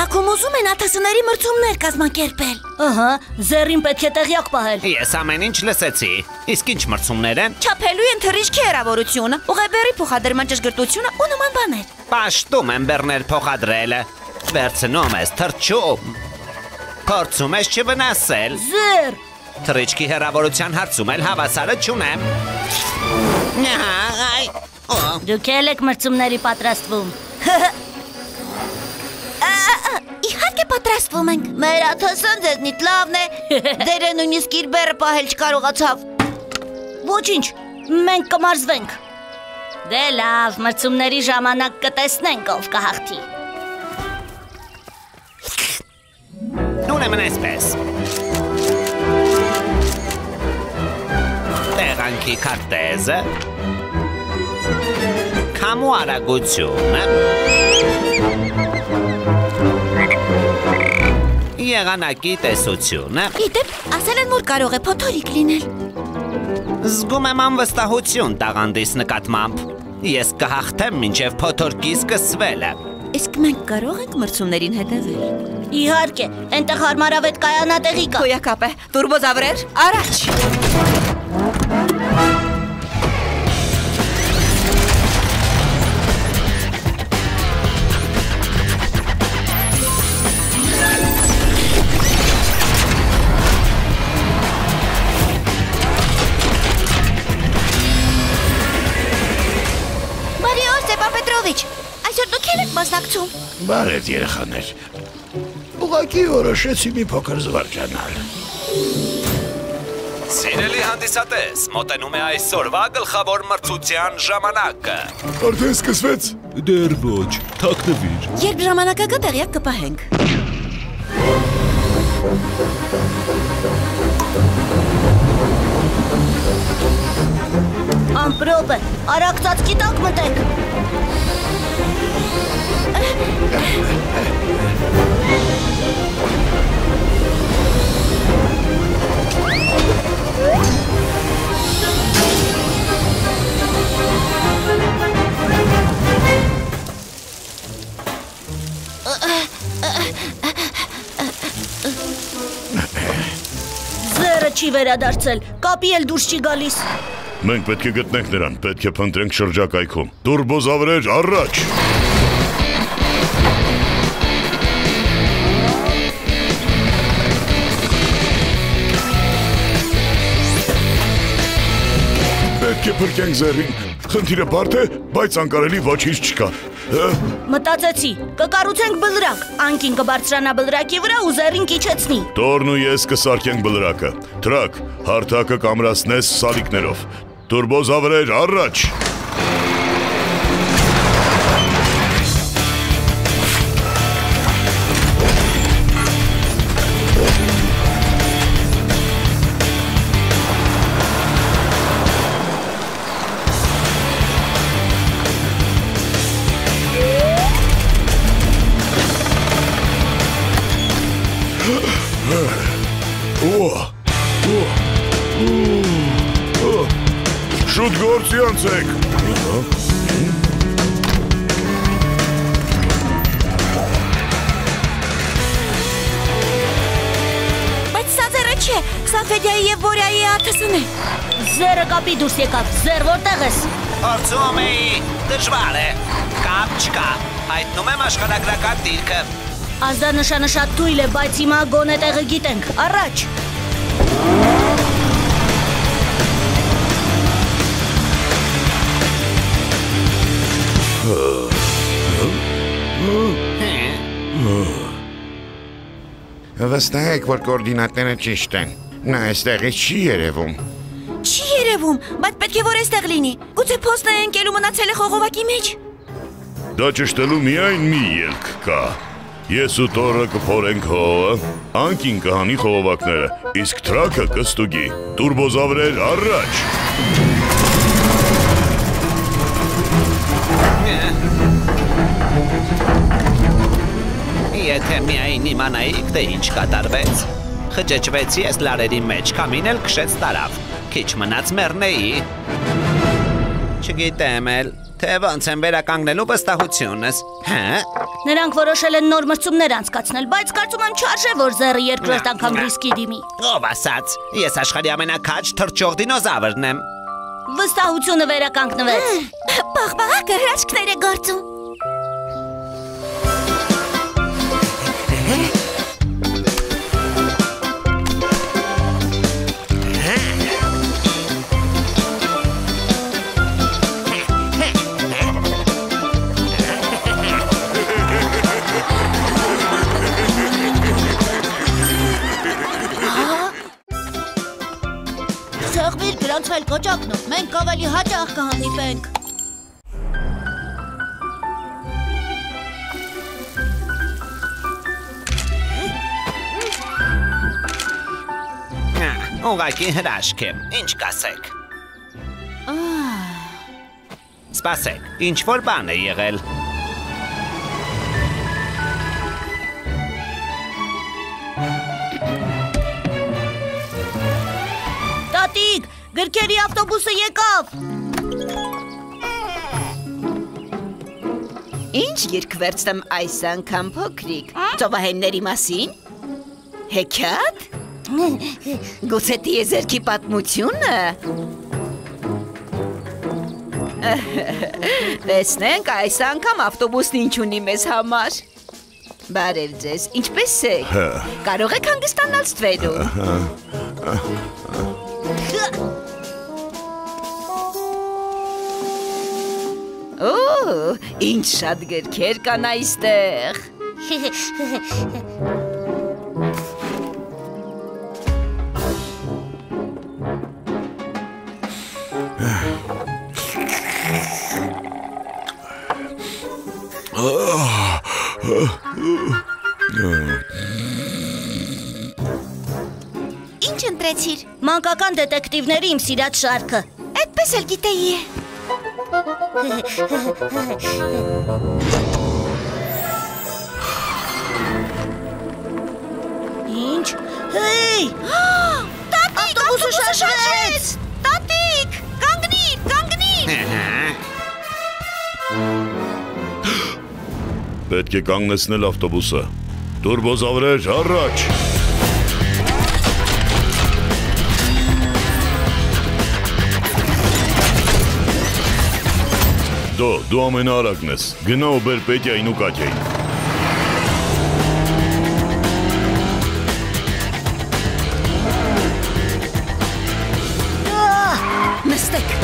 Քաղաքում ուզում են աթասների մրցումներ կազմակերպել։ Ահա, Զերին պետք է տեղյակ պահել։ Ես ամեն ինչ լսեցի։ Իսկ ինչ մրցումներ են։ Չափելու են թռիչքի հեռավորությունը, ուղեբերի փոխադրման ճշգրտությունը ու նման բաներ։ Պաշտում եմ բեռներ փոխադրելը։ Վերցնում ես թռչում։ Փորձում ես չվնասել։ Զեր, Թռիչքի հեռավորության հարցում էլ հավասարը չունեմ։ դուք էլ եք մրցումների պատրաստվում։ Իհարկե պատրաստվում ենք։ Մեր աթասան ձեզնից լավն է։ Դերը նույնիսկ իր բեռը պահել չկարողացավ։ Ոչինչ, մենք կմարզվենք։ Դե լավ, մրցումների ժամանակ կտեսնենք ով կհաղթի։ Ուրեմն այսպես։ Տեղանքի քարտեզը, քամու արագությունը, եղանակի տեսությունը։ Գիտեք, ասել են, որ կարող է փոթորիկ լինել։ Զգում եմ անվստահություն տաղանդիս նկատմամբ։ Ես կհաղթեմ մինչև փոթորկի սկսվելը։ Իսկ մենք կարող ենք մրցումներին հետևել։ Իհարկե, այնտեղ հարմարավետ կայանատեղի կա։ Հոյակապ է, տուրբոզավրեր, առաջ։ Մարիո Ստեփան Պետրովիչ, այսօր դուք եք մասնակցում։ Բարև երեխաներ։ Ուղղակի որոշեցի մի փոքր զվարճանալ։ Սիրելի հանդիսատես, մոտենում է այսօրվա գլխավոր մրցության ժամանակը։ Արդեն սկսվեց։ Դեռ ոչ, թաքնվիր։ Երբ ժամանակը գա տեղյակ կպահենք։ Ամպրոպ է, արագ ծածկի տակ մտենք։ Զերը չի վերադարձել, կապի էլ դուրս չի գալիս։ Մենք պետք է գտնենք նրան, պետք է փնտրենք շրջակայքում։ Տուրբոզավրեր, առաջ։ Պետք է փրկենք Զերին։ Խնդիրը բարդ է, բայց անկարելի ոչինչ չկա։ Մտածեցի, կկառուցենք բլրակ, անկին կբարձրանա բլրակի վրա ու Զերին կիչեցնի։ Տորն ու ես կսարքենք բլրակը։ Թրակ, հարթակը կամրացնես սալիկներով։ Տուրբոզավրեր, առաջ։ Շուտ գործի անցեք։ Բայց սա Զերը չէ, սա Ֆեդյայի եւ Որյայի աթասն է։ Զերը կապի դուրս եկավ, Զեր որտեղ ես։ Փորձում էի, դժվար է։ Կապ չկա, հայտնում եմ աշխարհագրական դիրքը։ Ազդանշանը շատ թույլ է, բայց հիմա գոնե տեղը գիտենք, առաջ։ Վստահ եք, որ կոորդինատները ճիշտ են։ Նա այստեղից չի երևում։ Չի երևում, բայց պետք է որ այստեղ լինի։ Գուցե փոստն է ընկել ու մնացել է խողովակի մեջ։ Դա ճշտելու միայն մի ելք կա։ Ես ու Տորը կփորենք հողը, անկին կհանի խողովակները, իսկ թրակը կստուգի։ Տուրբոզավրեր, առաջ։ Եթե միայն իմանայիք, թե ինչ կատարվեց։ Խճճվեցի ես լարերի մեջ, քամին էլ քշեց տարավ։ Քիչ մնաց մեռնեի։ Չգիտեմ էլ, Թե ոնց են վերականգնելու վստահությունս։ Հա։ Նրանք որոշել են նոր մրցումներ անցկացնել, բայց կարծում եմ չարժե, որ զերը երկրորդ անգամ ռիսկի դիմի։ Ով ասաց։ Ես աշխարհի ամենաքաջ թռչող դինոզավրն եմ։ Վստահությունը վերականգնվեց։ Պաղպաղակը հրաշքներ է գործում։ Սեղմիր գրանցվել կոճակն ու մենք ավելի հաճախ կհանդիպենք։ Ուղղակի հրաշք է։ Ինչ կասեք։ Սպասեք, ինչ որ բան է եղել։ Տատիկ, գրքերի ավտոբուսը եկավ։ Ինչ երգ վերցնեմ այս անգամ փոքրիկ։ Ծովահենների մասին։ Հեքիաթ։ Գուցե տիեզերքի պատմությունը։ Տեսնենք այս անգամ ավտոբուսն ինչ ունի մեզ համար։ Բարև ձեզ, ինչպես եք։ Կարող եք հանգստանալ ստվերում։ Օ, ինչ շատ գրքեր կան այստեղ։ Ինչ ընտրեցիր։ Մանկական դետեկտիվների իմ սիրած շարքը։ Այդպես էլ գիտեի։ Ինչ։ Հեյ! Տատիկ, ավտոբուսը շարժվեց։ Տատիկ, կանգնիր։ Պետք է կանգնեցնել ավտոբուսը։ Տուրբոզավրեր, առաջ։ Դու ամենաարագն ես։ Գնա ու բեր Պետյային ու Կատյային։ Նստեք։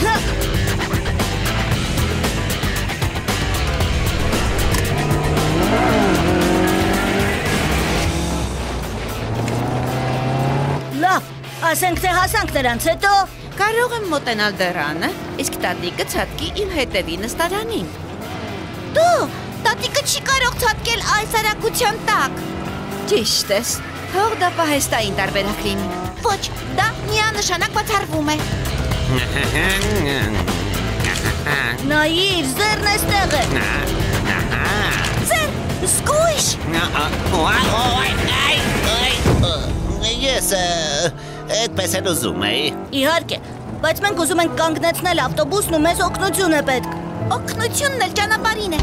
Լավ, ասենք թե հասանք նրանց, հետո Կարող եմ մոտենալ դռանը, իսկ տատիկը ցատկի իմ հետևի նստարանին։ Դու, տատիկը չի կարող ցատկել այս արագության տակ։ Ճիշտ ես։ Թող դա պահեստային տարբերակ լինի։ Ոչ, դա միանշանակ բացառվում է։ նայիր, զերն էստեղ է։ Ձեր, զգույշ։ Ես այդպես էլ ուզում էի։ Իհարկե, բայց մենք ուզում ենք կանգնեցնել ավտոբուսն ու մեզ օգնություն է պետք։ Օգնությունն էլ ճանապարհին է։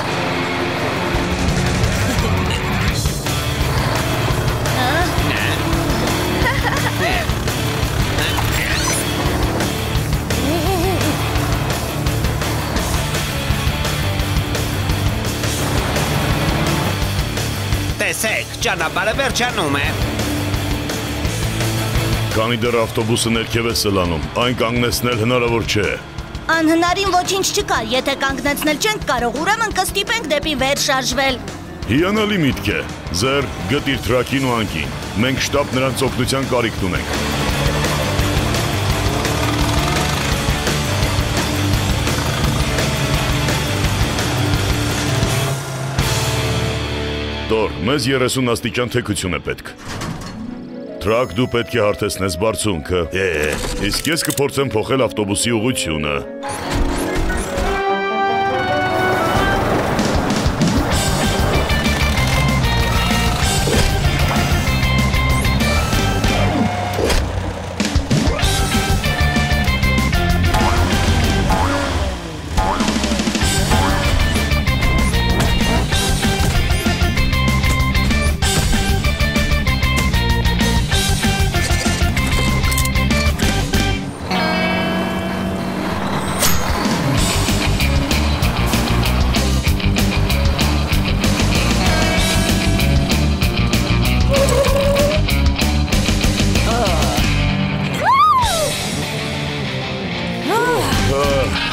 Տեսեք, ճանապարհը վերջանում է։ Քանի դեռ ավտոբուսը ներքև է սլանում, այն կանգնեցնել հնարավոր չէ։ Անհնարին ոչինչ չկա, եթե կանգնեցնել չենք կարող, ուրեմն կստիպենք դեպի վեր շարժվել։ Հիանալի միտք է։ Ձեր գտիր թրակին ու անկին։ Մենք շտապ նրանց օգնության կարիք ունենք։ Տոր, մեզ 30 աստիճան թեքություն է պետք։ Թրակ դու պետք է հարթեցնես բարձունքը։ Իսկ ես կփորձեմ փոխել ավտոբուսի ուղղությունը։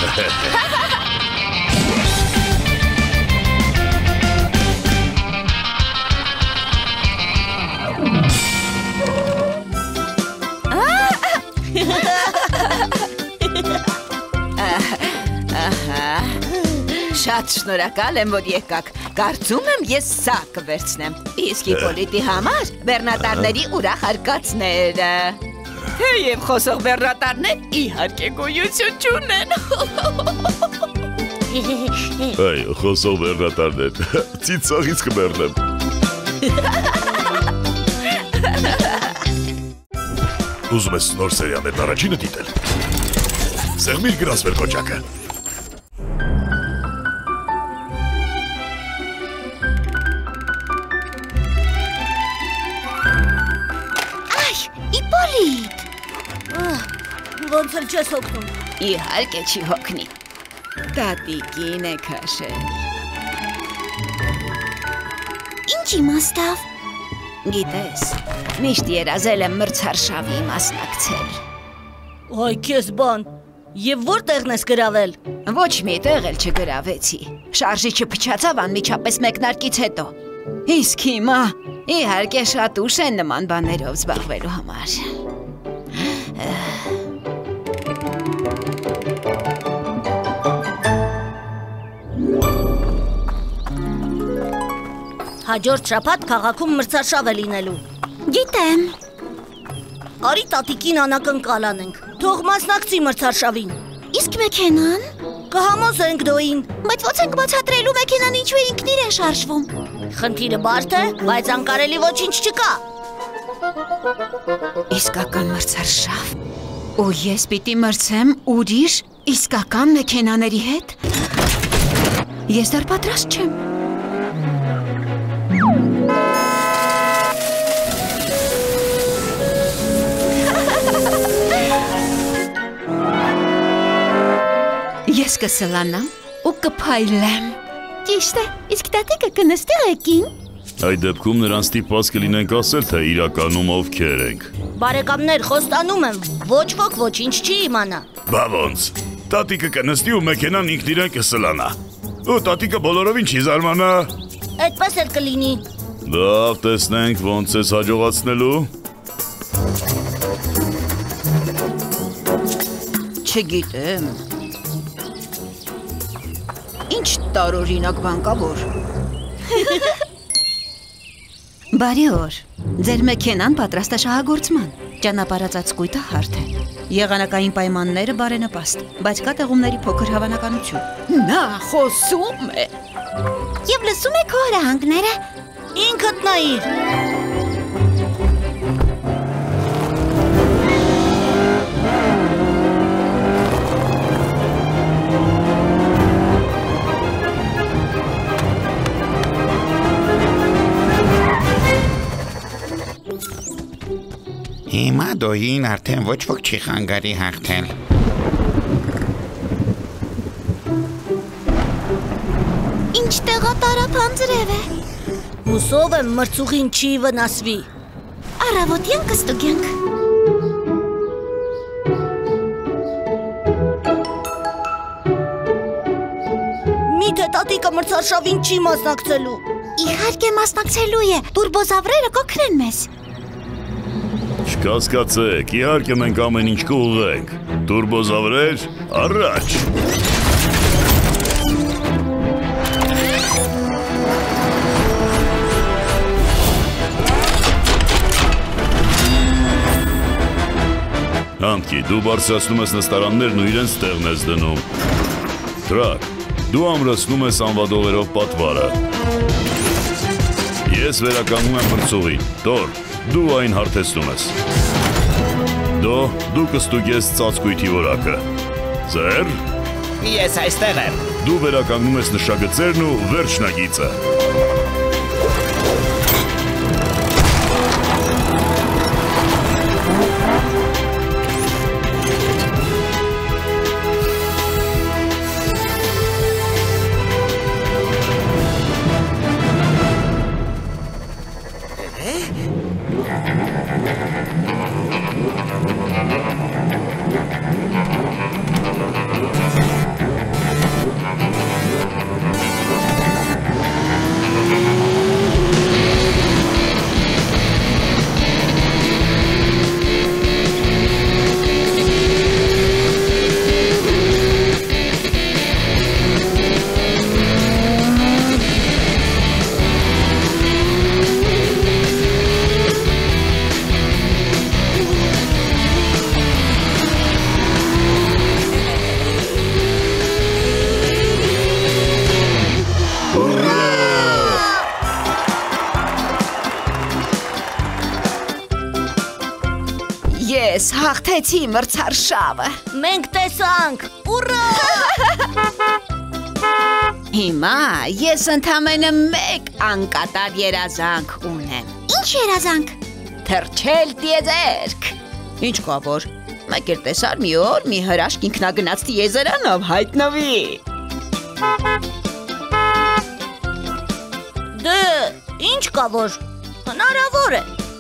Շատ շնորհակալ եմ, որ եկաք։ Կարծում եմ ես սա կվերցնեմ։ Իսկ Իպոլիտի համար բեռնատարների ուրախ արկածները։ Եվ խոսող բեռնատարներ իհարկե գոյություն չունեն։ Այ, խոսող բեռնատարներ, ծիծաղից կմեռնեմ։ Ուզում ես նոր սերիաներն առաջինը դիտել։ Սեղմիր գրած մեր կոճակը։ Ոնց էլ չես հոգնում։ Իհարկե չի հոգնի։ Տատիկին է քաշել։ Ինչ իմաստով։ Գիտես, միշտ երազել եմ մրցարշավի մասնակցել։ Այ քեզ բան։ Եվ որտեղն ես գրավել։ Ոչ մի տեղ էլ չգրավեցի։ Շարժիչը փչացավ անմիջապես մեկնարկից հետո։ Իսկ հիմա իհարկե շատ ուշ են նման բաներով զբաղվելու համար։ Հաջորդ շաբաթ քաղաքում մրցարշավ է լինելու։ Գիտեմ։ Արի տատիկին անակնկալ անենք։ Թող մասնակցի մրցարշավին։ Իսկ մեքենան։ Կհամոզենք դոին։ Բայց ո՞նց ենք բացատրելու մեքենան ինչու է ինքն իրեն շարժվում։ Խնդիրը բարդ է, բայց անկարելի ոչինչ չկա։ Իսկական մրցարշավ։ Ու ես պիտի մրցեմ ուրիշ իսկական մեքենաների հետ։ Ես դեռ պատրաստ չեմ։ Ես կսլանամ ու կփայլեմ։ Ճիշտ է, իսկ տատիկը կնստի ղեկին։ Այդ դեպքում նրան ստիպված կլինենք ասել, թե իրականում ովքեր ենք։ Բարեկամներ, խոստանում եմ, ոչ ոք ոչինչ չի իմանա։ Բա ոնց։ Տատիկը կնստի ու մեքենան ինքն իրեն կսլանա։ Ու տատիկը բոլորովին չի զարմանա։ Այդպես էլ կլինի։ Լավ, տեսնենք ոնց ես հաջողացնելու։ Չգիտեմ։ Ինչ տարօրինակ բան կա որ։ Բարի օր։ Ձեր մեքենան պատրաստ է շահագործման։ Ճանապարհածած կույտը հարթ է։ Եղանակային պայմանները բարենպաստ, բայց կա տեղումների փոքր հավանականություն։ Նա խոսում է։ Եվ լսում եք հորահանգները։ Ինքդ նայիր։ Հիմա դոյին արդեն ոչ ոք չի խանգարի հաղթել։ Ինչ տեղատարափան ձրև է։ Հուսով եմ մրցուղին չի վնասվի։ Առավոտյան կստուգենք։ Միթե տատիկը մրցարշավին չի մասնակցելու։ Իհարկե մասնակցելու է, տուրբոզավրերը կօգնեն մեզ։ Չկասկածեք, իհարկե մենք ամեն ինչ կուղենք։ Տուրբոզավրեր, առաջ։ Համքի, դու բարձրացնում ես նստարաններն ու իրենց տեղն ես դնում։ Տրակ, դու ամրացնում ես անվադողերով պատվարը։ Ես վերականգնում եմ մրցուղին։ Տոր, դու այն հարթեցնում ես։ Դու կստուգես ծածկույթի որակը։ Ձեր։ Ես այստեղ եմ։ Դու վերականգնում ես նշագծերն ու վերջնագիծը։ հաղթեցի մրցարշավը։ Մենք տեսանք։ Ուռա! Հիմա ես ընդամենը մեկ անկատար երազանք ունեմ։ Ինչ երազանք։ Թրջել տիեզերք։ Ինչ կա որ։ Մեկ էլ տեսար մի օր մի հրաշք ինքնագնաց տիեզերանով հայտնվի։ Դե, ինչ կա որ։ Հնարավոր է։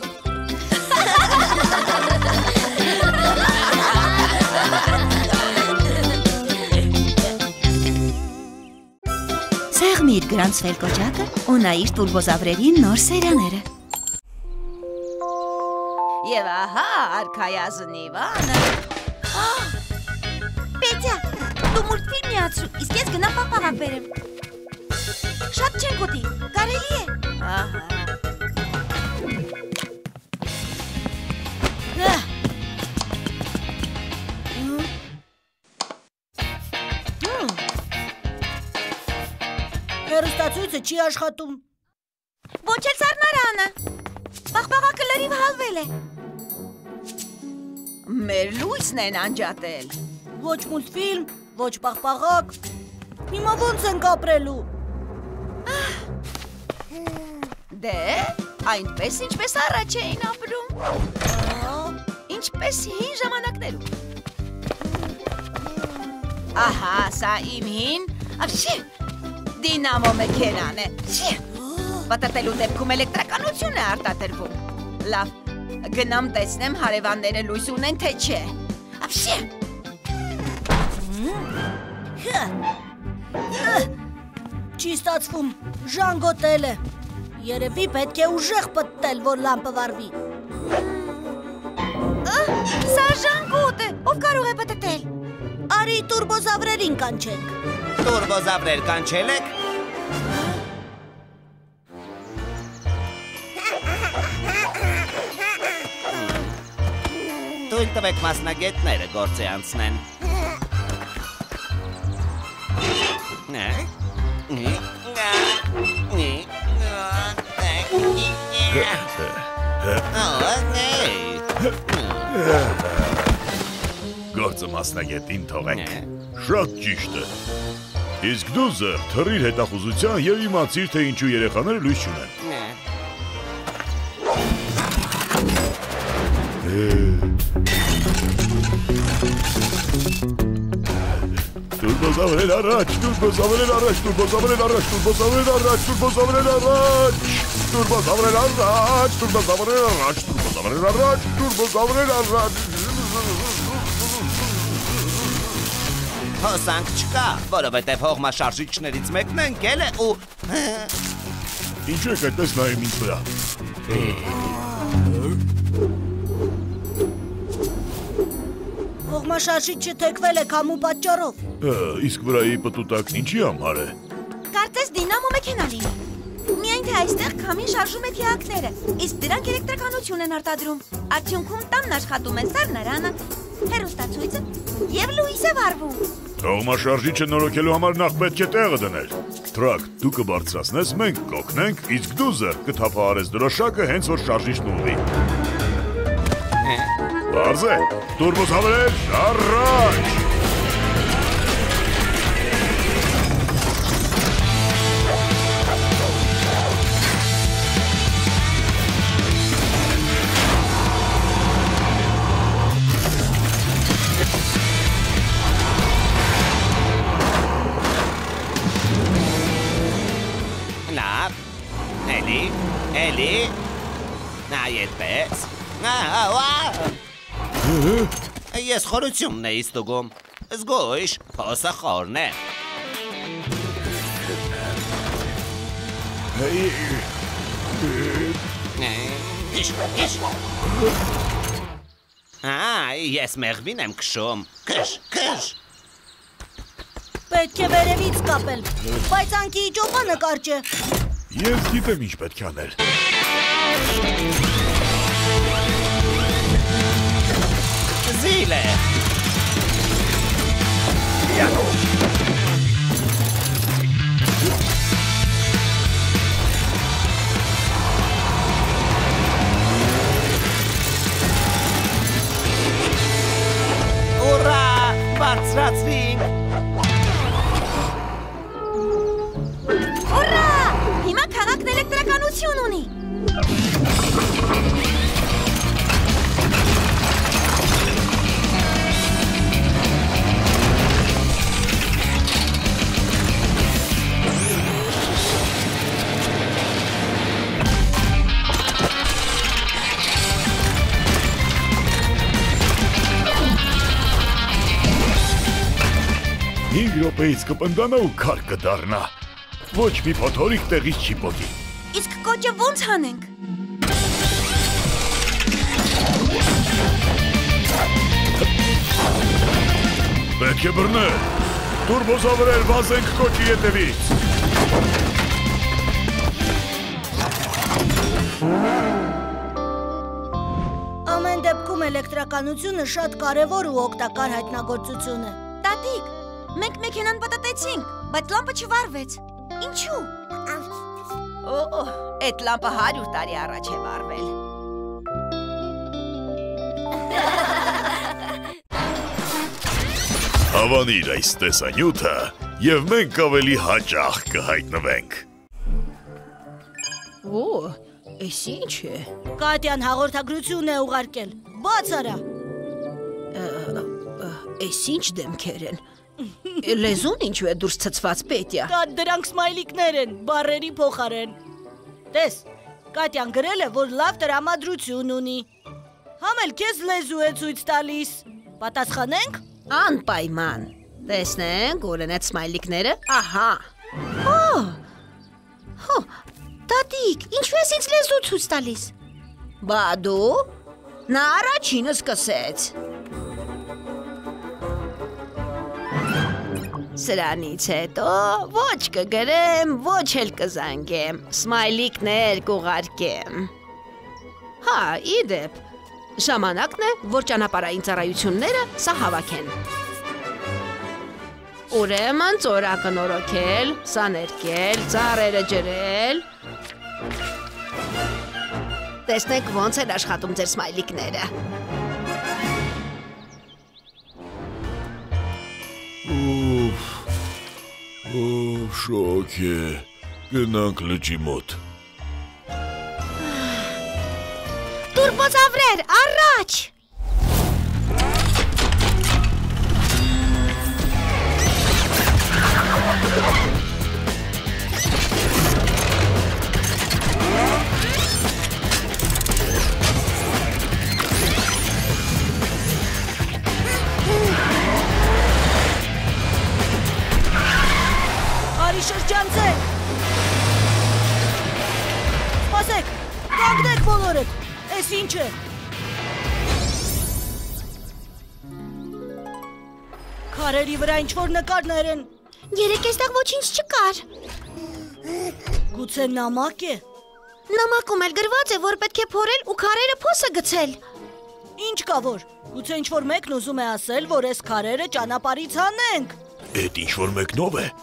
Սեղմիր գրանցվել կոճակը ու նայիր տուրբոզավրերի նոր սերաները։ Եվ ահա արքայազնի վանը։ Պետյա, դու մուլտֆիլմ միացրու, իսկ ես գնամ պապաղակ բերեմ։ Շատ չեն գոտի, կարելի է։ Ահա։ Հեռուստացույցը չի աշխատում։ Ոչ էլ սառնարանը։ Պաղպաղակը լրիվ հալվել է։ Մեր լույսն են անջատել։ Ոչ մուլտֆիլմ, ոչ պաղպաղակ։ Հիմա ոնց ենք ապրելու։ Դե, այնպես ինչպես առաջ էին ապրում։ Ինչպես հին ժամանակներում։ Ահա, սա իմ հին, ավշի, դինամո մեքենան է։ Պատտելու դեպքում էլեկտրականություն է արտադրվում։ Լավ, գնամ տեսնեմ հարևանները լույս ունեն թե չէ։ Ավշի։ Չի ստացվում, ժանգոտել է։ Երևի պետք է ուժեղ պտտել, որ լամպը վառվի։ Սա ժանգոտ է, ով կարող է պտտել։ Արի տուրբոզավրերին կանչենք։ Տուրբոզավրեր կանչել եք։ Թույլ տվեք մասնագետները գործի անցնեն։ Գործը մասնագետին թողենք։ Շատ ճիշտ է։ Իսկ դու զեր թռիր հետախուզության եւ իմացիր, թե ինչու երեխաները լույս չունեն։ Տուրբոզավրեր առաջ, տուրբոզավրեր առաջ, տուրբոզավրեր առաջ, տուրբոզավրեր առաջ, տուրբոզավրեր առաջ, տուրբոզավրեր առաջ, տուրբոզավրեր առաջ, տուրբոզավրեր առաջ, տուրբոզավրեր առաջ։ Հոսանք չկա, որովհետև հողմաշարժիչներից մեկն ընկել է ու… Ինչու եք այդպես նայում ինձ վրա։ Հողմաշարժիչը թեքվել է քամու պատճառով։ Իսկ վրայի պտուտակն ինչի համար է։ Կարծես դինամո մեքենա լինի։ Միայն թե այստեղ քամին շարժում է թիակները, իսկ դրանք էլեկտրականություն են արտադրում։ Արդյունքում տանն աշխատում է սառնարանը, հեռուստացույցը եւ լույս է վառվում։ Հողմաշարժիչը նորոգելու համար նախ պետք է տեղը դնել։ Տրակ, դու կբարձրացնես, մենք կօգնենք, իսկ դու զեր կթափահարես դրոշակը հենց որ շարժիչն ուղղի։ Բարձ է, տուրբոզավրեր առաջ։ Էլի, այդպես, ես խորությունն էի ստուգում, զգույշ, փոսը խորն է։ Ես մեղվին եմ քշում, քշ։ Պետք է վերևից կապել, բայց անքի ճոպանը կարճ է։ Ես գիտեմ ինչ պետք է անել։ Զիլ է։ կստացվի։ Ուրա! Հիմա քաղաքն էլեկտրականություն ունի։ Հինգ րոպեից կպնդանա ու քար կդառնա։ Ոչ մի փոթորիկ տեղից չի պոկի։ Իսկ կոճը ո՞նց հանենք։ Պետք է բռնել։ Տուրբոզավրեր վազենք կոճի ետևից։ Ամեն դեպքում էլեկտրականությունը շատ կարևոր ու օգտակար հայտնագործություն է։ Տատիկ, մենք մեքենան պատտեցինք, բայց լամպը չվարվեց։ Ինչու։ Օ, այդ լամպը 100 տարի առաջ է վառվել։ Հավանիր այս տեսանյութը և մենք ավելի հաճախ կհայտնվենք։ Օ, էս ինչ է։ Կատյան հաղորդագրություն է ուղարկել։ Բաց արա։ Էս ինչ դեմքեր են։ Լեզուն ինչու է դուրս ցցված Պետյա։ Դա դրանք սմայլիկներ են, բառերի փոխարեն։ Տես, Կատյան գրել է, որ լավ տրամադրություն ունի։ Համ էլ քեզ լեզու է ցույց տալիս։ Պատասխանենք։ Անպայման։ Տեսնենք, ուր են այդ սմայլիկները։ Ահա։ Հո, տատիկ, ինչու ես ինձ լեզու ցույց տալիս։ Բա դու։ Նա առաջինը սկսեց։ Սրանից հետո ոչ կգրեմ, ոչ էլ կզանգեմ, սմայլիկներ կուղարկեմ։ Հա, իդեպ, ժամանակն է, որ ճանապարհային ծառայությունները սա հավաքեն։ Ուրեմն ծորակը նորոգել, սա ներկել, ծառերը ջրել։ Տեսնեք ոնց են աշխատում ձեր սմայլիկները։ Շոք է, գնանք լճի մոտ։ Տուրբոզավրեր, առաջ։ Արի շրջանցեք։ Սպասեք, կանգնեք բոլորդ։ Էս ինչ է։ Քարերի վրա ինչ-որ նկարներ են։ Երեք էստեղ ոչինչ չկար։ Գուցե նամակ է։ Նամակում էլ գրված է, որ պետք է փորել ու քարերը փոսը գցել։ Ինչ կա որ։ Գուցե ինչ-որ մեկն ուզում է ասել, որ այս քարերը ճանապարհից հանենք։ Էդ ինչ-որ մեկնով է։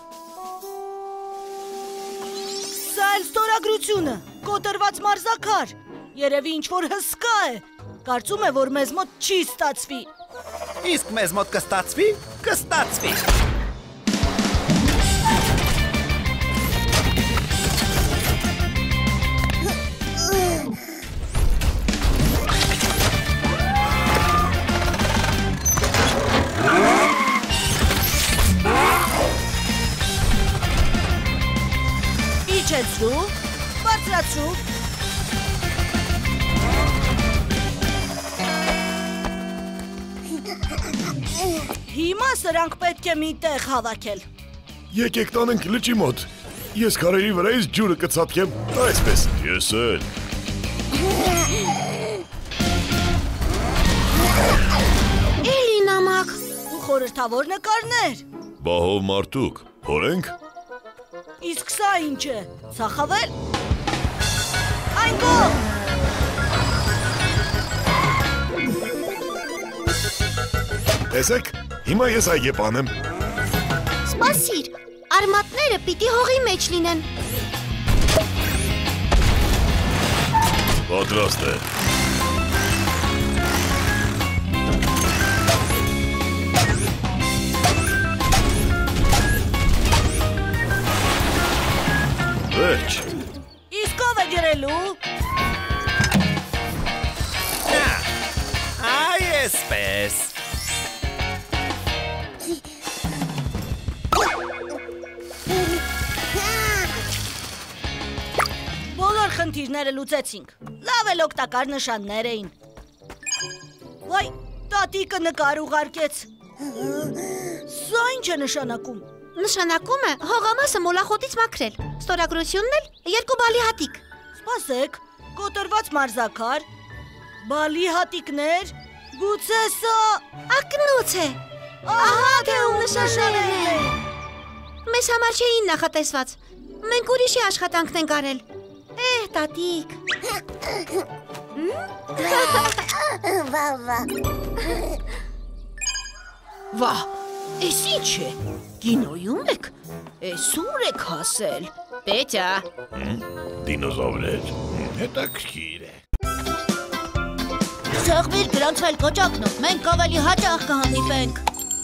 Սա էլ ստորագրությունը, կոտրված մարզաքար։ Երևի ինչ-որ հսկա է։ Կարծում է, որ մեզ մոտ չի ստացվի։ Իսկ մեզ մոտ կստացվի, կստացվի։ Իջեցրու, բարձրացրու։ Հիմա սրանք պետք է մի տեղ հավաքել։ Եկեք տանենք լճի մոտ։ Ես քարերի վրայից ջուրը կցատկեմ, այսպես։ Ես էլ։ Էլի նամակ։ Ու խորհրդավոր նկարներ։ Բահով մարդուկ, փորենք։ Իսկ սա ինչ է։ Ցախավել։ Այն կողմ։ Տեսեք, հիմա ես այգեպ անեմ։ Սպասիր, արմատները պիտի հողի մեջ լինեն։ Պատրաստ է։ Վերջ։ Իսկ ով է ջրելու։ Այ էսպես։ Բոլոր խնդիրները լուծեցինք։ Լավ էլ օգտակար նշաններ էին։ Վայ, տատիկը նկար ուղարկեց։ Սա ինչ է նշանակում։ Նշանակում է հողամասը մոլախոտից մաքրել։ Ստորագրությունն էլ 2 բալի հատիկ։ Սպասեք, կոտրված մարզակար, բալի հատիկներ, գուցե սա Ակնոց է։ ահա թե ում նշանները են։ Մեզ համար չէին նախատեսված։ Մենք ուրիշի աշխատանքն ենք արել։ Տատիկ։ Վա, էս ինչ է։ Կինոյում եք։ Էս ուր եք հասել։ Պետյա, Դինոզավրեր։ Հետաքրքիր է։ Սեղմիր դրանց այլ կոճակնով, մենք ավելի հաճախ կհանդիպենք։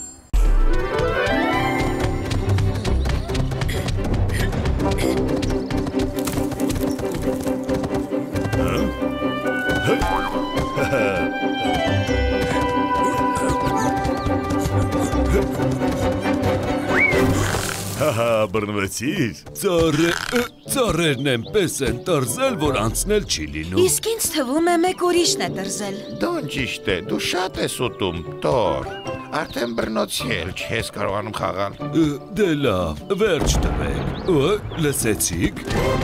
Հահա, բռնվեցիր։ Ծառերն այնպես են տրզել, որ անցնել չի լինում։ Իսկ ինձ թվում է մեկ ուրիշն է դրզել։ Դոն ճիշտ է, դու շատ ես ուտում, Տոր։ Արդեն բռնոցի էլ չես կարողանում խաղալ։ Դե լավ, վերջ տվեք։ Լսեցիք։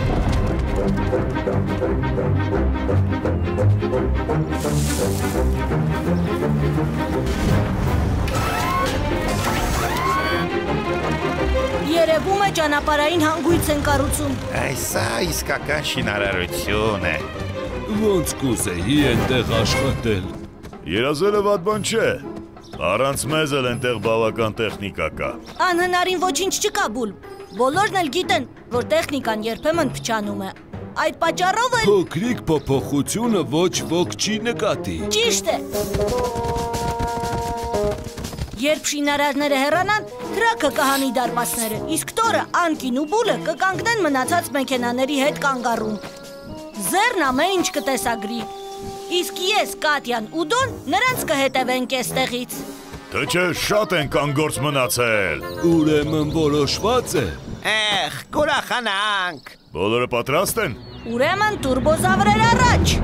Երևում է ճանապարհային հանգույց են կառուցում։ Սա իսկական շինարարություն է։ Ոնց կուզեի այնտեղ աշխատել։ Երազելը վատ բան չէ։ Առանց մեզ էլ այնտեղ բավական տեխնիկա կա։ Անհնարին ոչինչ չկա, Բուլ։ Բոլորն էլ գիտեն, որ տեխնիկան երբեմն փչանում է։ Այդ պատճառով էլ Փոքրիկ փոփոխությունը ոչ ոք չի նկատի։ ճիշտ է։ Երբ շինարարները հեռանան, թրաքը կհանի դարպասները, իսկ Տորը, Անկին ու Բուլը կկանգնեն մնացած մեքենաների հետ կանգառում։ Ձեռն ամեն ինչ կտեսագրի։ Իսկ ես, Կատյան ու Դոն նրանց կհետևենք էստեղից։ Թե չէ շատ են կանգործ մնացել։ Ուրեմն որոշված է։ Կուրախանանք։ Բոլորը պատրաստ են։ Ուրեմն տուրբոզավրեր առաջ։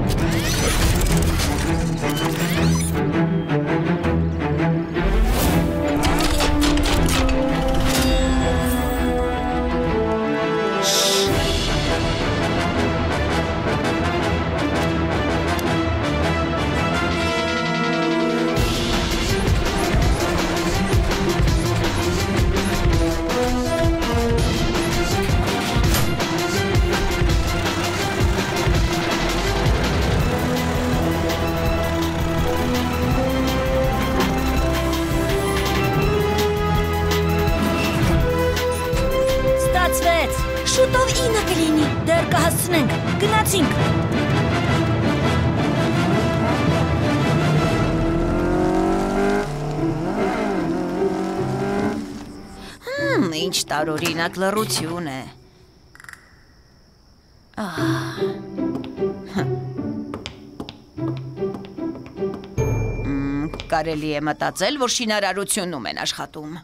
Շուտով 9 կլինի, դեռ կհասցնենք, գնացինք։ Ինչ տարօրինակ լռություն է։ Կարելի է մտածել, որ շինարարությունում են աշխատում։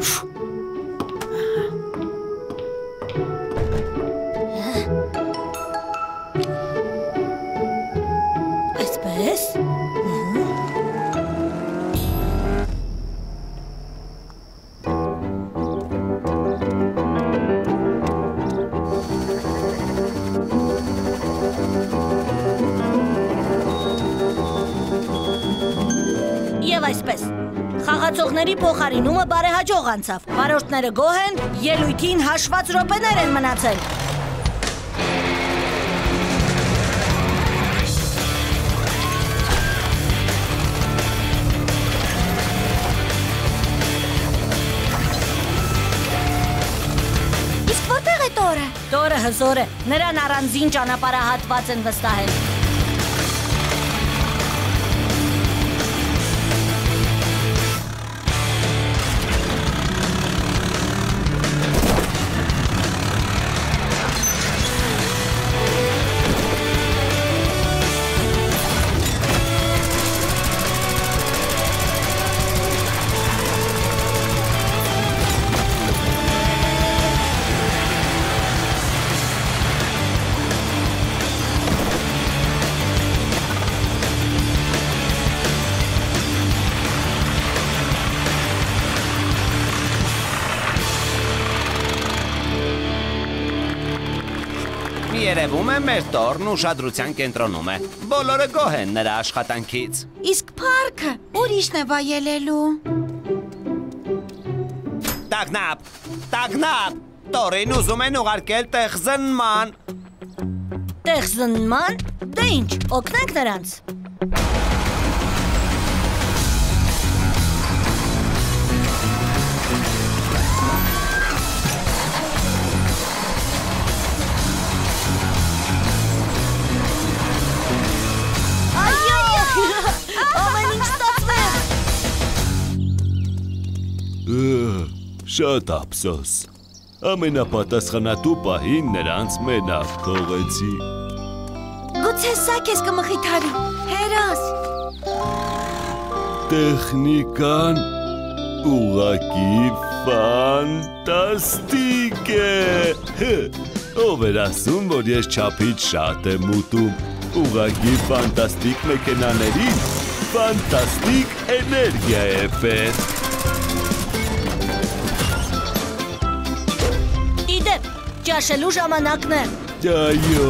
Այսպես։ Եվ այսպես, խաղացողների փոխարինումը բարեհաջող անցավ, վարորդները գոհ են, ելույթին հաշված րոպեներ են մնացել։ Իսկ որտեղ է Տորը։ Տորը հզոր է, նրան առանձին ճանապարհահատված են վստահել։ Երևում է մեր տորն ուշադրության կենտրոնում է։ Բոլորը գոհ են նրա աշխատանքից։ Իսկ փառքը ուրիշն է վայելելու։ Տագնապ, տորին ուզում են ուղարկել տեղ զննման։ Տեղ զննման? Դե ինչ, օգնենք նրանց։ Շատ ափսոս։ Ամենապատասխանատու պահին նրանց մենակ թողեցի։ Գուցե սա քեզ կմխիթարի, հերոս։ Տեխնիկան ուղղակի ֆանտաստիկ է։ Ով էր ասում, որ ես չափից շատ եմ ուտում։ Ուղղակի ֆանտաստիկ մեքենաներին ֆանտաստիկ էներգիա է պետք։ Ճաշելու ժամանակն է։ Այո։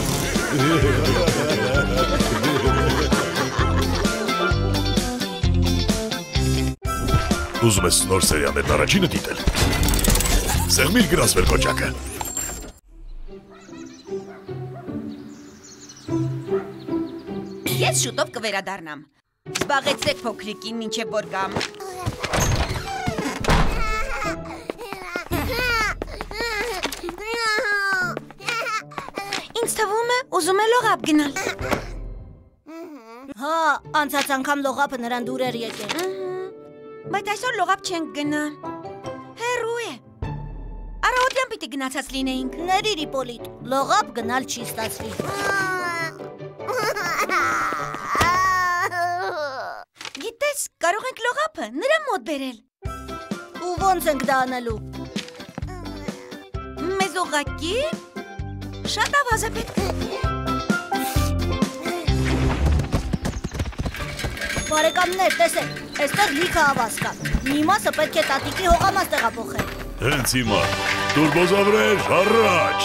Ուզում ես նոր սերիաներն առաջինը դիտել։ Սեղմիր գրած վեր կոճակը։ Ես շուտով կվերադառնամ։ Զբաղեցրեք փոքրիկին, մինչև որ գամ։ Թվում է, ուզում է լողապ գնալ։ Հա, անցած անգամ լողապը նրան դուր էր եկել։ Բայց այսօր լողապ չենք գնա։ Հեռու է։ Առավոտյան պիտի գնացած լինեինք։ Ներիր Իպոլիտ, լողապ գնալ չի ստացվի։ Գիտես, կարող ենք լողապը նրա մոտ բերել։ Ու ոնց ենք դա անելու։ Մեզ ուղղակի շատ ավազ է պետք։ Բարեկամներ, տեսեք, այստեղ լիքը ավազ կա։ Մի մասը պետք է տատիկի հողամաս տեղափոխել։ Հենց հիմա, տուրբոզավրեր, առաջ։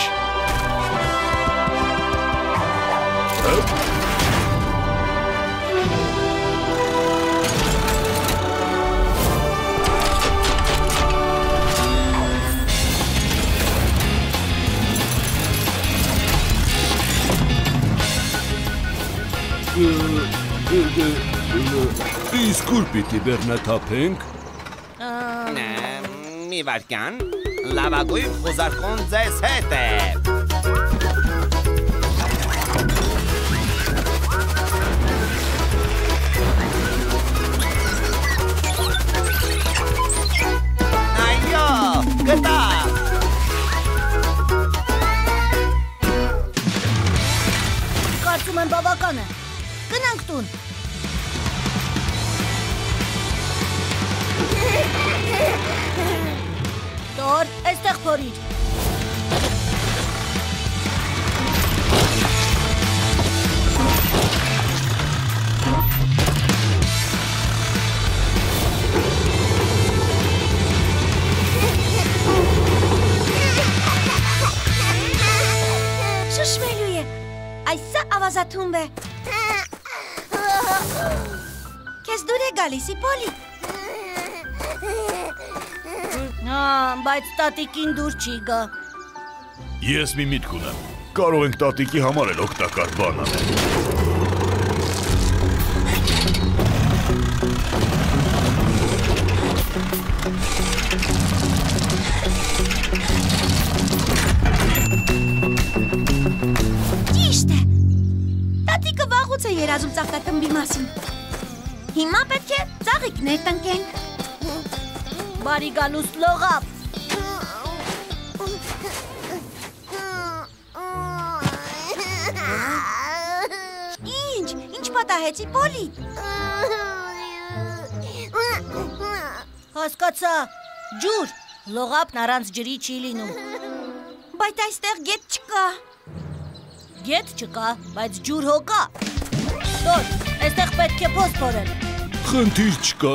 Իսկ ուր պիտի բեռնաթափենք։ Մի վարկյան, լավագույն խուզարկուն ձեզ հետ է։ Այո, գտա։ Կարծում եմ բավական է։ Գնանք տուն։ Տոր, այստեղ փորիր։ Շշմելու է։ Այսա ավազաթումբ է։ Քեզ դուր է գալիս, Իպոլիտ։ Բայց տատիկին դուր չի գա։ Ես մի միտք ունեմ։ Կարող ենք տատիկի համար էլ օգտակար բան անել։ Ճիշտ է։ Տատիկը վաղուց է երազում ծաղկատմբի մասին։ Հիմա պետք է ծաղիկներ տնկենք։ Բարի գալուստ լողապ։ Ինչ պատահեց, Իպոլիտ։ Հասկացա, ջուր, լողապն առանց ջրի չի լինում։ Բայց այստեղ գետ չկա։ Գետ չկա, բայց ջուր հո կա։ Տոր, այստեղ պետք է փոս փորել։ Խնդիր չկա։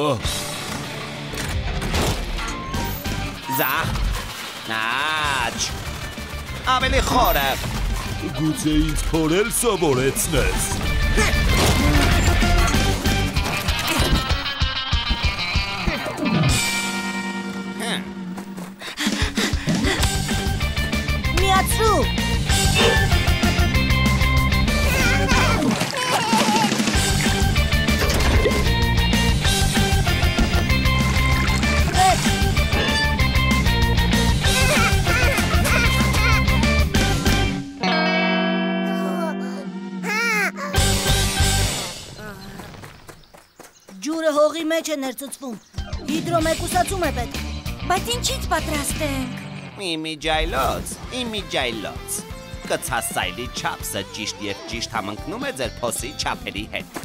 Ձախ, աչ, ավելի խորը, Գուցե ինձ փորել սովորեցնես։ Միացրու։ Ջուրը հողի մեջ է ներծծվում։ Հիդրոմեկուսացում է պետք։ Բայց ինչից պատրաստենք։ Իմիջայլոց։ Կցասայլի չափսը ճիշտ եւ ճիշտ համընկնում է ձեր փոսի չափերի հետ։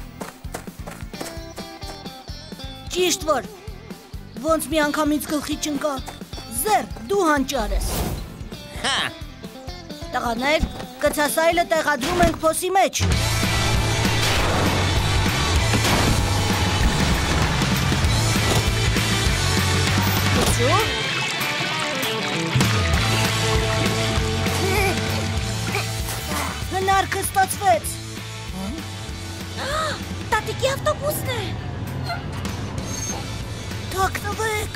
Ճիշտ որ ոնց մի անգամից գլխի չընկա։ Զեր, դու հանճար ես։ Հա։ Տղաներ, կցասայլը տեղադրում ենք փոսի մեջ։ Հնարքը ստացվեց։ Տատիկի ավտոբուսն է։ Թաքնվեք։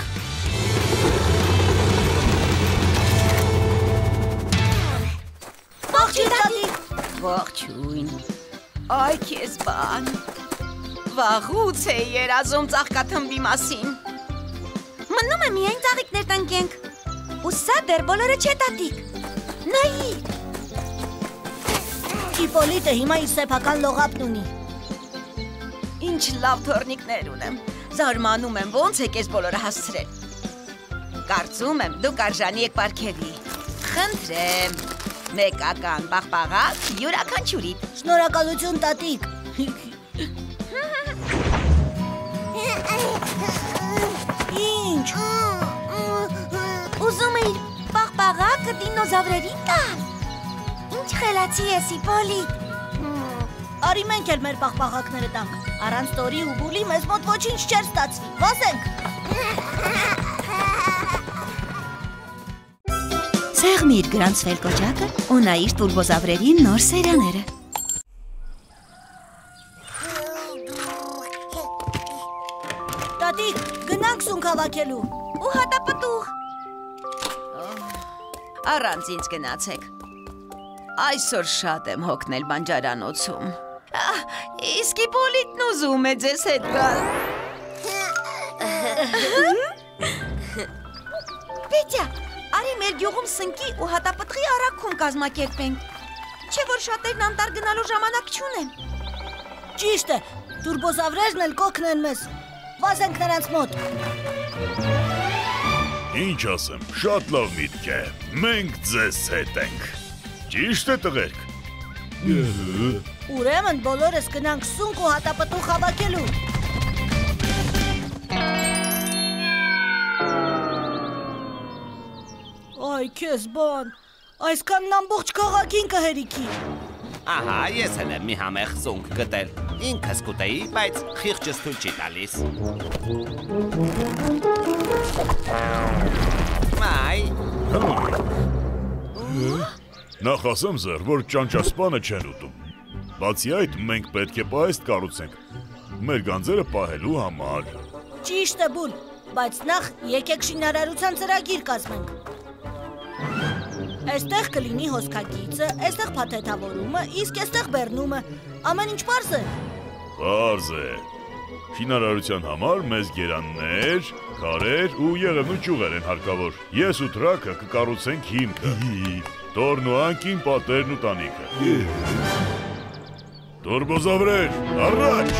Ողջույն, տատիկ։ Ողջույն։ Այ քեզ բան։ Վաղուց է երազում ծաղկաթմբի մասին։ Մնում է միայն ծաղիկներ տնկենք։ Ու սա դեռ բոլորը չէ, տատիկ։ Նայի։ Իպոլիտը հիմա իր սեփական լողապն ունի։ Ինչ լավ թորնիկներ ունեմ։ Զարմանում եմ, ոնց եք ես բոլորը հասցրել։ Կարծում եմ, դուք արժանի եք պարգևի։ Խնդրեմ, մեկական պաղպաղակ յուրաքանչյուրիդ։ Շնորհակալություն, տատիկ։ Ինչ։ Ուզում էիր պաղպաղակը դինոզավրերին տալ։ Ինչ խելացի ես, Իպոլիտ։ Արի մենք էլ մեր պաղպաղակները տանք։ Առանց Տորի ու Բուլի մեզ մոտ ոչինչ չէր ստացվի։ Վազենք։ Սեղմիր գրանցվել կոճակը ու նայիր տուրբոզավրերի նոր սերաները։ Տատիկ, գնանք սունկ հավաքելու։ Ու հատապտուղ։ Առանց ինձ գնացեք։ Այսօր շատ եմ հոգնել բանջարանոցում։ Իսկ Իպոլիտն ուզում է ձեզ հետ գալ։ Պետյա, արի մեր գյուղում սնկի ու հատապտղի առաքում կազմակերպենք։ Չէ որ շատերն անտառ գնալու ժամանակ չունեն։ Ճիշտ է, տուրբոզավրերն էլ կօգնեն մեզ։ Վազենք նրանց մոտ։ Ինչ ասեմ, շատ լավ միտք է։ Մենք ձեզ հետ ենք։ Ճիշտ է, տղերք։ Ուրեմն բոլորս գնանք սունկ ու հատապտուղ հավաքելու։ Այ քեզ բան, այսքանն ամբողջ քաղաքին կհերիքի։ Ահա, ես էլ եմ մի համեղ սունկ գտել։ Ինքս կուտեի, բայց խիղճս թույլ չի տալիս։ Մայ։ Նախ ասեմ ձեր, որ ճանճասպանը չեն ուտում։ Բացի այդ, մենք պետք է պահեստ կառուցենք մեր գանձերը պահելու համար։ Ճիշտ է, Բուլ, բայց նախ եկեք շինարարության ծրագիր կազմենք։ Այստեղ կլինի հոսքագիծը, այստեղ փաթեթավորումը, իսկ այստեղ բեռնումը։ Ամեն ինչ պարզ է։ Պարզ է։ Շինարարության համար մեզ գերաններ, քարեր ու եղևնու ճյուղեր են հարկավոր։ Ես ու Թրակը կկառուցենք հիմքը։ Տորն ու անկին, պատերն ու տանիքը։ Տուրբոզավրեր, առաջ։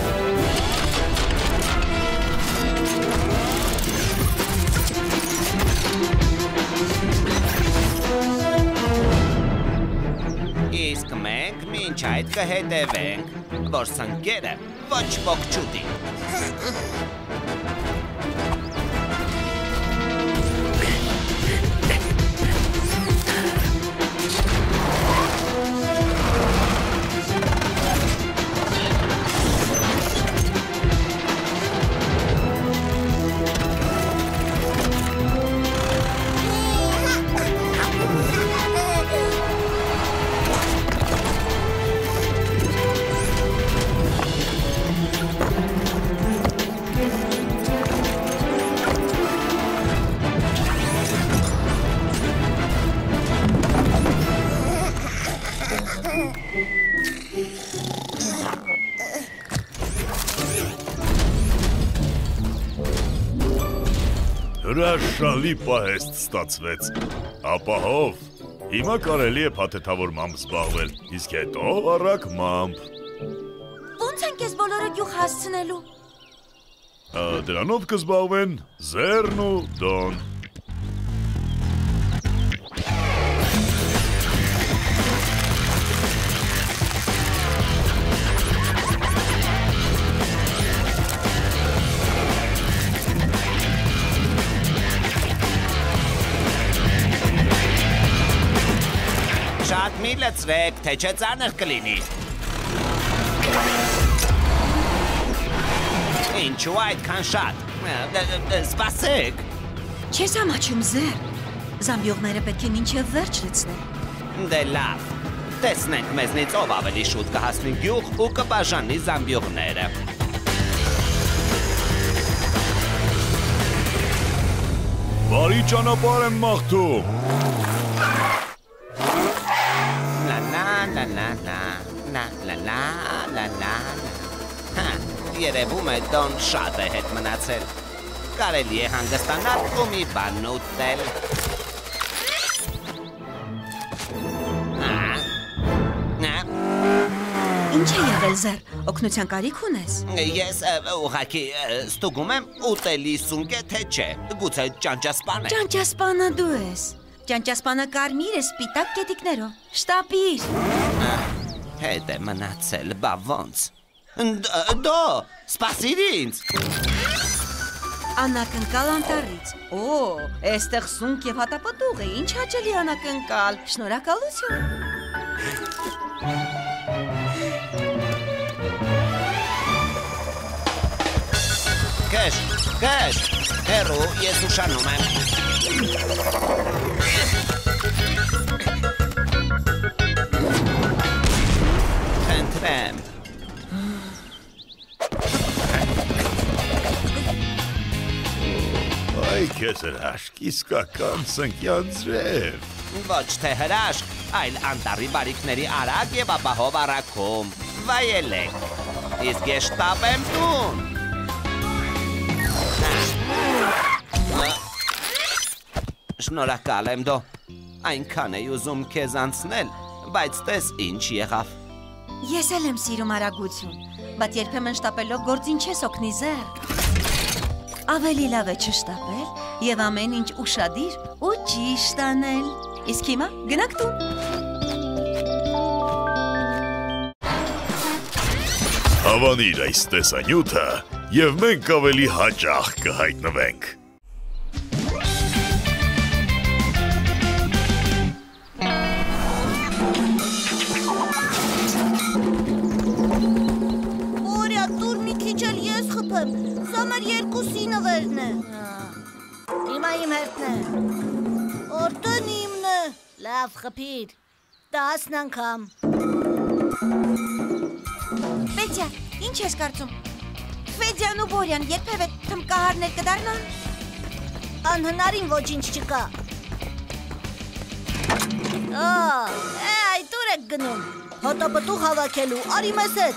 Իսկ մենք մինչ այդ կհետևենք, որ սնկերը ոչ ոք չուտի։ Հրաշալի պահեստ ստացվեց։ Ապահով։ Հիմա կարելի է փաթեթավորմամբ զբաղվել, իսկ հետո առաքմամբ։ Ոնց են քեզ բոլորը գյուղ հասցնելու։ Դրանով կզբաղվեն Զեռն ու Դոն։ Շատ մի լծվեք, թե չէ ծանր կլինի։ Ինչու այդքան շատ։ Սպասեք։ Չես ամաչում Զեր։ Զամբյուղները պետք է մինչև վերջ լցնել։ Դե լավ։ Տեսնենք մեզնից ով ավելի շուտ կհասնի գյուղ ու կբաժանի զամբյուղները։ Բարի ճանապարհ եմ մաղթում։ Երևում է Դոն շատ է հետ մնացել։ Կարելի է հանգստանալ ու մի բան ուտել։ Ինչ է եղել Զեր, օգնության կարիք ունես։ Ես ուղղակի ստուգում եմ ուտելի սունկ է թե չէ, գուցե ճանճասպան է։ Ճանճասպանը դու ես։ Ճանճասպանը կարմիր է սպիտակ կետիկներով։ Շտապիր։ Հետ է մնացել, բա ոնց։ Դո, սպասիր ինձ։ Անակնկալ անտառից։ Օ, այստեղ սունկ եւ հատապտուղ է, ինչ հաճելի անակնկալ։ Շնորհակալություն։ Կեշ, հերու, ես ուշանում եմ։ Խնդրեմ։ Այ քեզ հրաշք, իսկական սնկյան ձև։ Ոչ թե հրաշք, այլ անտառի բարիքների արագ եւ ապահով առաքում։ Վայելեք։ Իսկ ես շտապ եմ տուն։ Շնորհակալ եմ Դո։ Այնքան էի ուզում քեզ անցնել, բայց տես ինչ եղավ։ Ես էլ եմ սիրում արագություն, բայց երբեմն շտապելով գործին չես օգնի Զեր։ Ավելի լավ է չշտապել եւ ամեն ինչ ուշադիր ու ճիշտ անել։ Իսկ հիմա գնանք տուն։ Հավանիր այս տեսանյութը եւ մենք ավելի հաճախ կհայտնվենք։ Օրիա, տուր մի քիչ էլ ես խփեմ։ Սա մեր երկուսի նվերն է։ Հիմա իմ հերթն է։ Օրտեն իմն է։ Լավ, խփիր։ 10 անգամ։ Պետյա, ինչ ես կարծում։ Ֆեդյան ու Բորյան երբևէ թմկահարներ կդառնան։ Անհնարին ոչինչ չկա։ Այ տուր եք գնում։ Հոտապտուղ հավաքելու, արի մեզ հետ։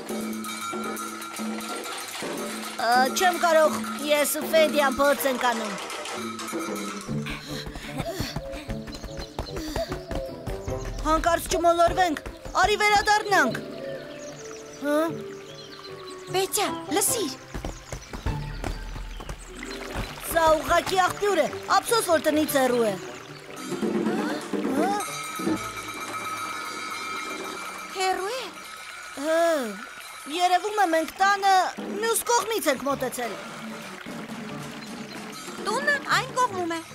Չեմ կարող, ես ու Ֆեդյան փորձ ենք անում։ Հանկարծ չմոլորվենք, արի վերադառնանք։ Պետյա, լսիր։ Սա ուղղակի աղբյուր է, ափսոս որ տնից հեռու է։ Հեռու է։ Երևում է մենք տանը մյուս կողմից ենք մոտեցել։ Տունը այն կողմում է։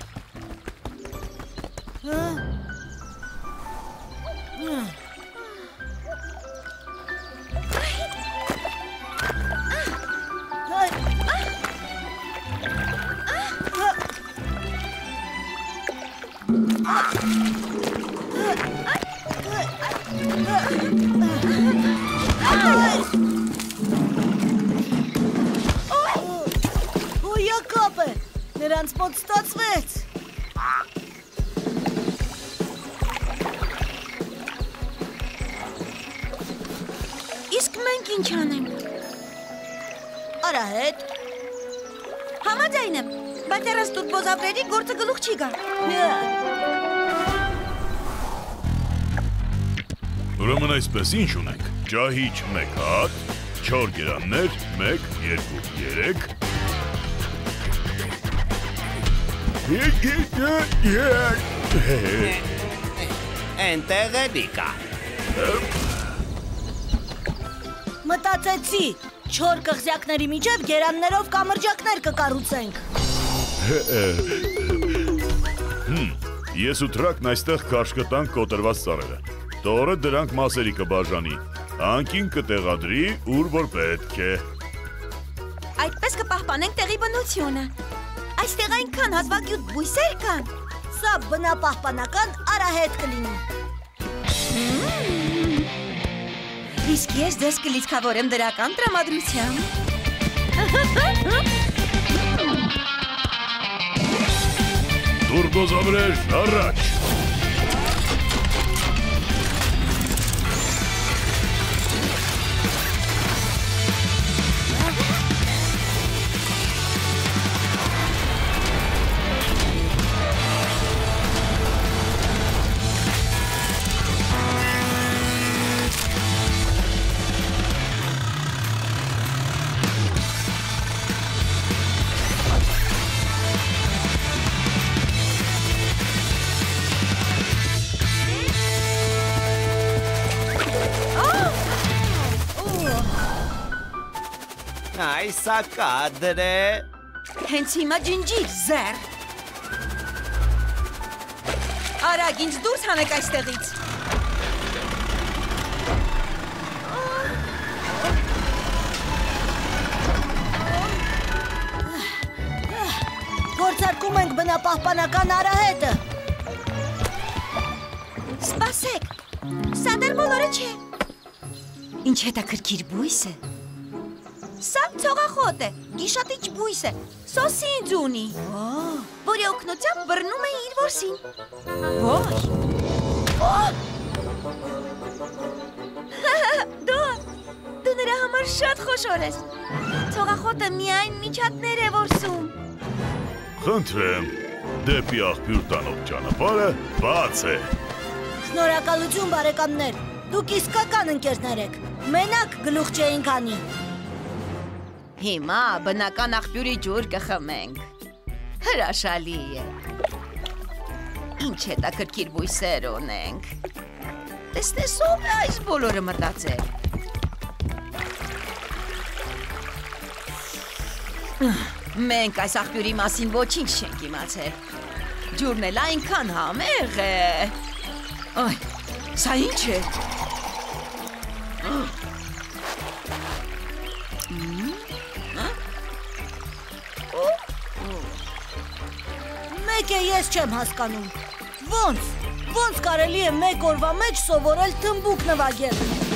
Հոյակապ է, նրանց մոտ ստացվեց։ Իսկ մենք ինչ անենք։ Արա հետ։ Համաձայն եմ, Բայց առանց տուրբոզավրերի գործը գլուխ չի գա։ Ուրեմն այսպես ինչ ունենք։ Ջահիճ 1 հատ, 4 գերաններ, 1, 2, 3։ Այնտեղ էլի կա։ Մտածեցի, 4 կղզյակների միջև գերաններով կամրջակներ կկառուցենք։ Ես ու Թրակն այստեղ քարշ կտանք կոտրված ծառերը։ Տորը դրանք մասերի կբաժանի։ Անկին կտեղադրի, ուր որ պետք է։ Այդպես կպահպանենք տեղի բնությունը։ Այստեղ այնքան հազվագյուտ բույսեր կան։ Սա բնապահպանական արահետ կլինի։ Իսկ ես ձեզ կլիցքավորեմ դրական տրամադրությամբ։ Տուրբոզավրեր, առաջ։ Այսա կադր է։ Հենց հիմա ջնջիր, զեր։ Արագ ինձ դուրս հանեք այստեղից։ Գործարկում ենք բնապահպանական արահետը։ Սպասեք, սա դեռ բոլորը չէ։ Ինչ հետաքրքիր բույս է։ Սա ցողախոտ է, գիշատիչ բույս է, սոսինձ ունի, որի օգնությամբ բռնում է իր որսին։ Դու նրա համար շատ խոշոր ես։ Ցողախոտը միայն միջատներ է որսում։ Խնդրեմ, դեպի աղբյուր տանող ճանապարհը բաց է։ Շնորհակալություն բարեկամներ, դուք իսկական ընկերներ եք, մենակ գլուխ չէինք անի։ Հիմա բնական աղբյուրի ջուր կխմենք։ Հրաշալի է։ Ինչ հետաքրքիր բույսեր ունենք։ Տեսնես ով է այս բոլորը մտածել։ Մենք այս աղբյուրի մասին ոչինչ չենք իմացել։ Ջուրն էլ այնքան համեղ է։ Այ, սա ինչ է։ Մեկ է ես չեմ հասկանում։ Ոնց կարելի է մեկ օրվա մեջ սովորել թմբուկ նվագել։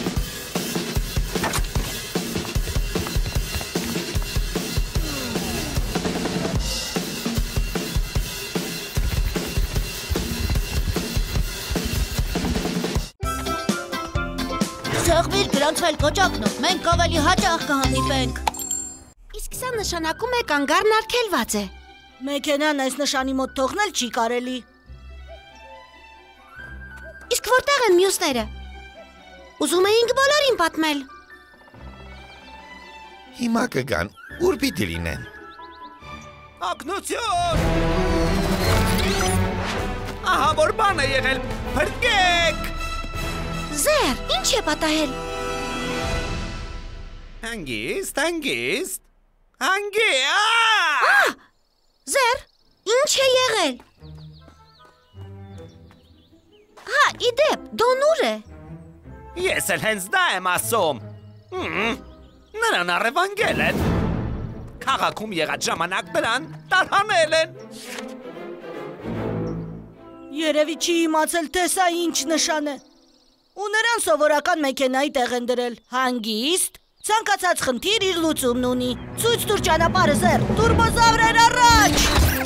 Սեղմիր գրանցվել կոճակնով, մենք ավելի հաճախ կհանդիպենք։ Իսկ սա նշանակում է կանգառն արգելված է։ Մեքենան այս նշանի մոտ թողնել չի կարելի։ Իսկ որտեղ են մյուսները։ Ուզում էինք բոլորին պատմել։ Հիմա կգան, ուր պիտի լինեն։ Օգնություն։ Ահա որ բան է եղել, փրկեք։ Զեր, ինչ է պատահել։ Հանգիստ։ Զեր, ինչ է եղել։ Հա, իդեպ, Դոնուր է։ Ես էլ հենց դա եմ ասում։ Նրան առևանգել են։ Քաղաքում եղած ժամանակ նրան տարհանել են։ Երևի չի իմացել, թե սա ինչ նշան է։ Ու նրան սովորական մեքենայի տեղ են դրել։ Հանգիստ, ցանկացած խնդիր իր լուծումն ունի։ Ցույց տուր ճանապարհը, Զեր, տուրբոզավրեր առաջ։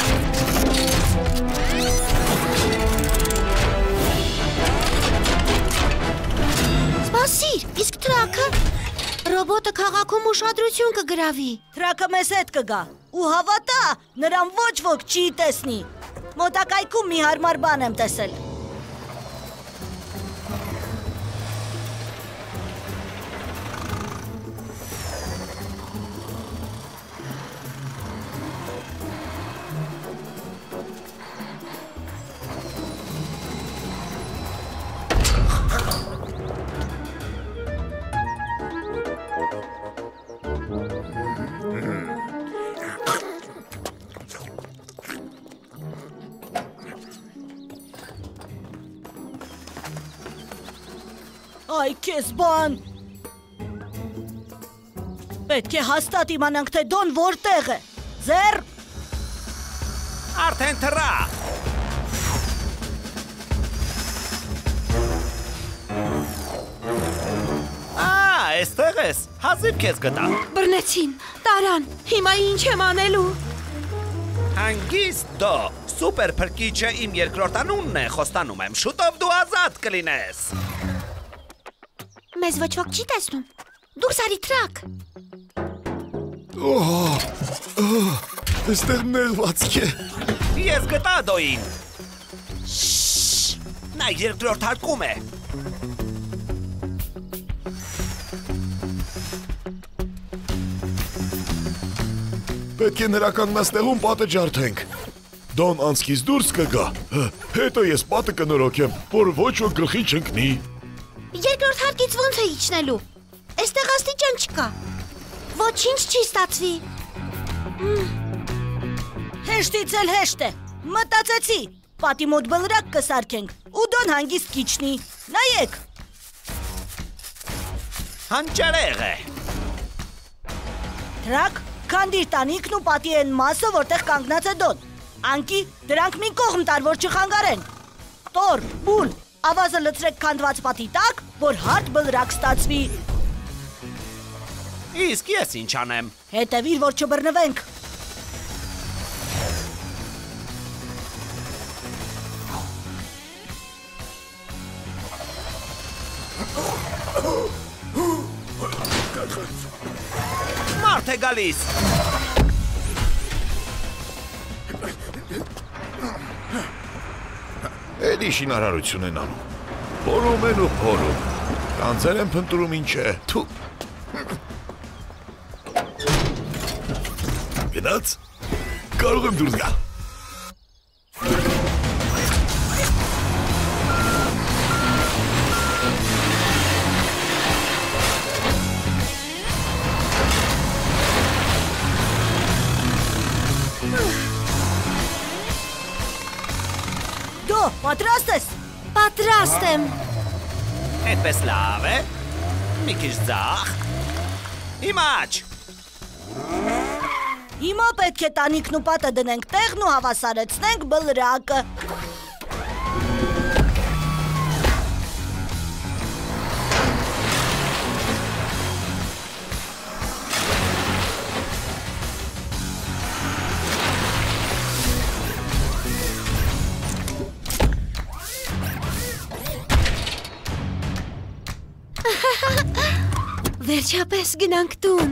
Սպասիր, իսկ Թրակը։ Ռոբոտը քաղաքում ուշադրություն կգրավի։ Թրակը մեզ հետ կգա։ ու հավատա, նրան ոչ ոք չի տեսնի։ Մոտակայքում մի հարմար բան եմ տեսել։ Այ քեզ բան։ Պետք է հաստատ իմանանք, թե Դոն որտեղ է։ Ձեր Արդեն թռա։ Այստեղ ես, հազիվ քեզ գտա։ Բռնեցին, տարան, հիմա ինչ եմ անելու։ Հանգիստ դո, սուպեր փրկիչը իմ երկրորդ անունն է, խոստանում եմ, շուտով դու ազատ կլինես։ Մեզ ոչ ոք չի տեսնում։ Դուրս արի Թրակ։ Այստեղ նեղվածք է։ Ես գտա դոին։ Նա երկրորդ հարկում է։ Պետք է նրա կանգնաստեղում պատը ջարդենք։ Դոն անցքից դուրս կգա։ Հետո ես պատը կնորոգեմ, որ ոչ ոք գլխի չընկնի։ Երկրորդ հարկից ոնց է իջնելու։ Այստեղ աստիճան չկա։ Ոչինչ չի ստացվի։ հեշտից էլ հեշտ է։ Մտածեցի, պատի մոտ բլրակ կսարքենք ու Դոն հանգիստ կիջնի։ Նայեք։ Հանճարեղ է։ Թրակ, քանդիր տանիքն ու պատի են մասը, որտեղ կանգնած է Դոն։ Անկի, դրանք մի կողմ տար, որ չխանգարեն։ Տոր, բուլ, ավազը լցրեք քանդված պատի տակ, որ հարթ բլրակ ստացվի։ Իսկ ես ինչ անեմ։ Հետևիր, որ չբռնվենք։ Մարդ է գալիս։ Էլի շինարարություն են անում։ Փորում են ու փորում։ Կանցեր են փնտրում ինչ է։ Թու։ Գնաց։ Կարող եմ դուրս գալ։ Դո, պատրաստ ես։ Պատրաստ եմ։ Այդպես լավ է։ Մի քիչ ձախ։ Իմաչ։ Հիմա պետք է տանիքն ու պատը դնենք տեղն ու հավասարեցնենք բլրակը։ Վերջապես գնանք տուն։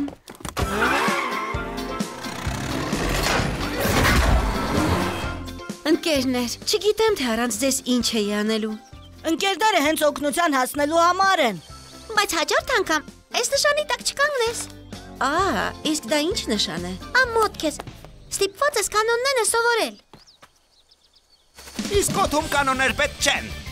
Ընկերներ, չգիտեմ, թե առանց ձեզ ինչ էի անելու։ Ընկերները հենց օգնության հասնելու համար են։ Բայց հաջորդ անգամ այս նշանի տակ չկանգնես։ Իսկ դա ինչ նշան է։ Ամոթ քեզ։ Ստիպված ես կանոնները սովորել։ Իսկ օդում կանոններ պետք չեն։